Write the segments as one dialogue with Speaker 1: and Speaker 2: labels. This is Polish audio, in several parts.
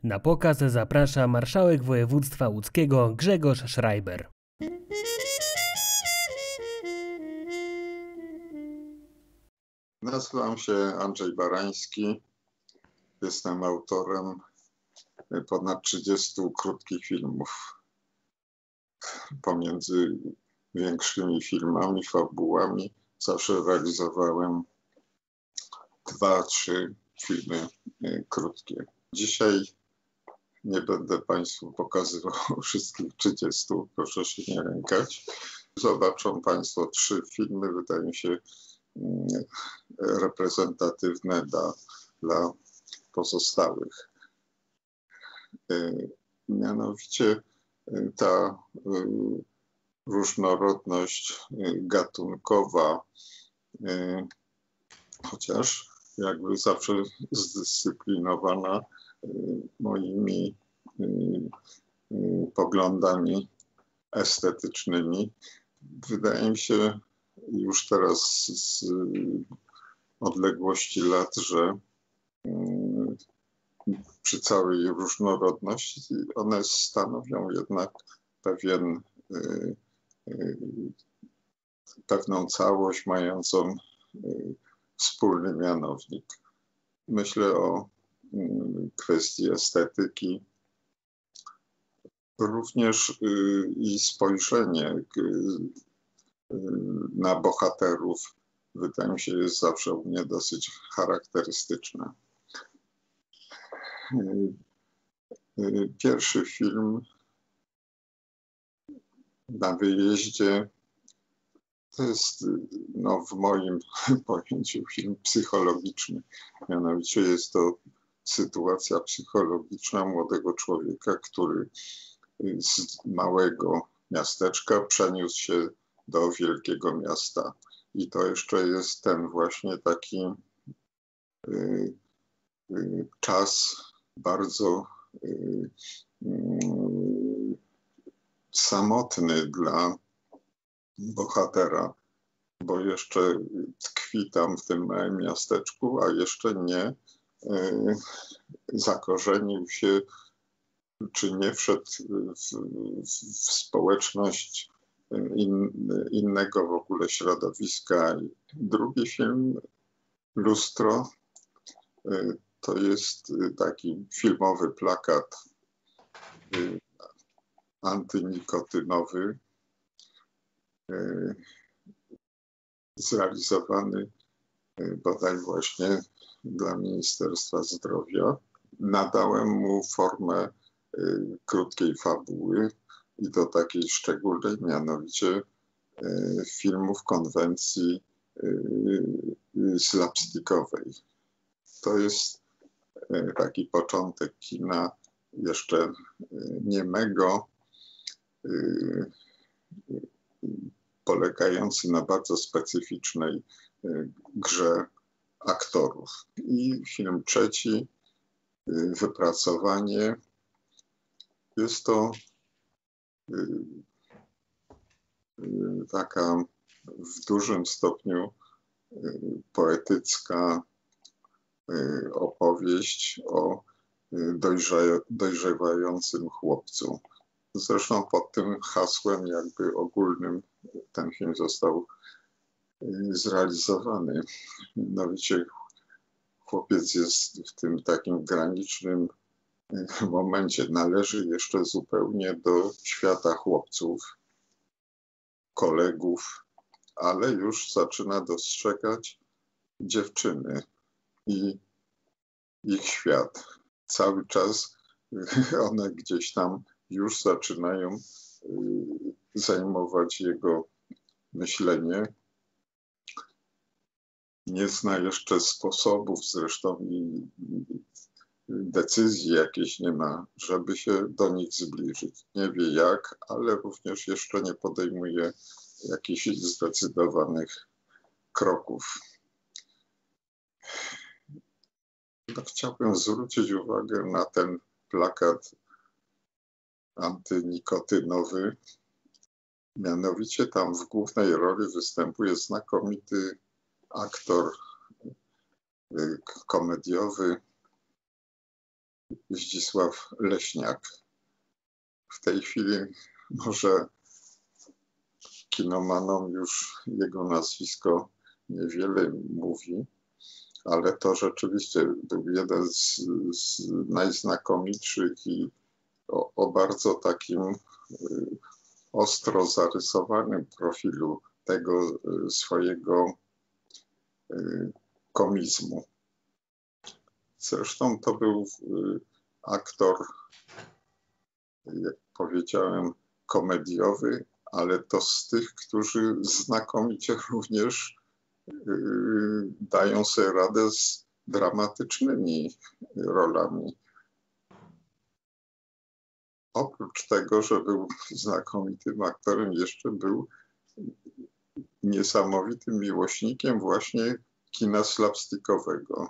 Speaker 1: Na pokaz zaprasza marszałek województwa łódzkiego Grzegorz Schreiber.
Speaker 2: Nazywam się Andrzej Barański. Jestem autorem ponad 30 krótkich filmów. Pomiędzy większymi filmami, fabułami zawsze realizowałem 2-3 filmy krótkie. Dzisiaj nie będę Państwu pokazywał wszystkich 30, proszę się nie lękać. Zobaczą Państwo 3 filmy, wydaje mi się reprezentatywne dla pozostałych. Mianowicie ta różnorodność gatunkowa, chociaż jakby zawsze zdyscyplinowana moimi poglądami estetycznymi, wydaje mi się już teraz z odległości lat, że przy całej różnorodności one stanowią jednak pewną całość mającą wspólny mianownik. Myślę o kwestii estetyki, również i spojrzenie na bohaterów, wydaje mi się, jest zawsze u mnie dosyć charakterystyczne. Pierwszy film na wyjeździe to jest w moim pojęciu film psychologiczny. Mianowicie jest to sytuacja psychologiczna młodego człowieka, który z małego miasteczka przeniósł się do wielkiego miasta. I to jeszcze jest ten właśnie taki czas bardzo samotny dla bohatera, bo jeszcze tkwi tam w tym małym miasteczku, a jeszcze nie zakorzenił się, czy nie wszedł w społeczność innego w ogóle środowiska. Drugi film, Lustro, to jest taki filmowy plakat antynikotynowy, zrealizowany bodaj właśnie dla Ministerstwa Zdrowia. Nadałem mu formę krótkiej fabuły i to takiej szczególnej, mianowicie filmu w konwencji slapstickowej. To jest taki początek kina jeszcze niemego, polegający na bardzo specyficznej grze aktorów. I film trzeci, Wypracowanie. Jest to taka w dużym stopniu poetycka opowieść o dojrzewającym chłopcu. Zresztą pod tym hasłem jakby ogólnym ten film został zrealizowany. Mianowicie chłopiec jest w tym takim granicznym momencie. Należy jeszcze zupełnie do świata chłopców, kolegów, ale już zaczyna dostrzegać dziewczyny i ich świat. Cały czas one gdzieś tam już zaczynają zajmować jego myślenie. Nie zna jeszcze sposobów, zresztą i decyzji jakiejś nie ma, żeby się do nich zbliżyć. Nie wie jak, ale również jeszcze nie podejmuje jakichś zdecydowanych kroków. Chciałbym zwrócić uwagę na ten plakat antynikotynowy. Mianowicie tam w głównej roli występuje znakomity aktor komediowy Zdzisław Leśniak. W tej chwili może kinomanom już jego nazwisko niewiele mówi, ale to rzeczywiście był jeden z najznakomitszych i o bardzo takim ostro zarysowanym profilu tego swojego komizmu. Zresztą to był aktor, jak powiedziałem, komediowy, ale to z tych, którzy znakomicie również dają sobie radę z dramatycznymi rolami. Oprócz tego, że był znakomitym aktorem, jeszcze był niesamowitym miłośnikiem właśnie kina slapstickowego.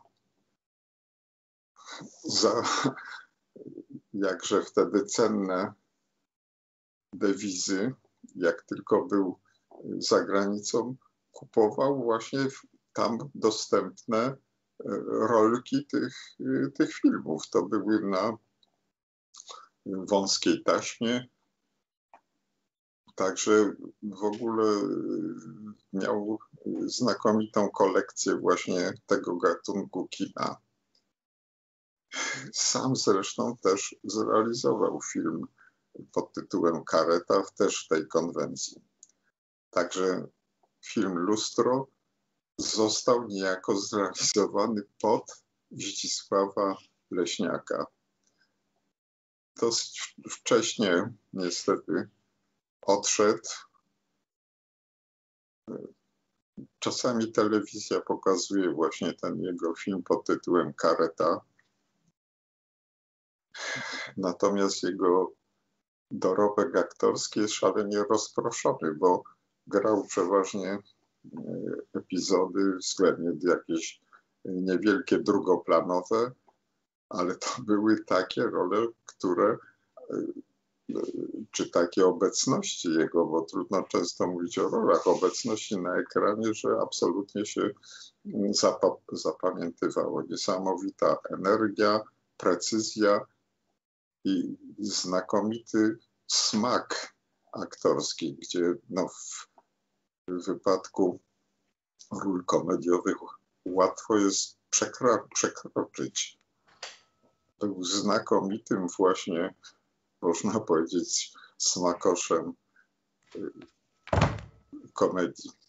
Speaker 2: Za jakże wtedy cenne dewizy, jak tylko był za granicą, kupował właśnie tam dostępne rolki tych filmów. To były na wąskiej taśmie. Także w ogóle miał znakomitą kolekcję właśnie tego gatunku kina. Sam zresztą też zrealizował film pod tytułem Kareta, też w tej konwencji. Także film Lustro został niejako zrealizowany pod Zdzisława Leśniaka. Dosyć wcześnie niestety odszedł. Czasami telewizja pokazuje właśnie ten jego film pod tytułem Kareta. Natomiast jego dorobek aktorski jest szalenie rozproszony, bo grał przeważnie epizody, względnie jakieś niewielkie drugoplanowe, ale to były takie role, które, czy takie obecności jego, bo trudno często mówić o rolach, obecności na ekranie, że absolutnie się zapamiętywało. Niesamowita energia, precyzja i znakomity smak aktorski, gdzie no, w wypadku ról komediowych łatwo jest przekroczyć. Był znakomitym właśnie, można powiedzieć, smakoszem komedii.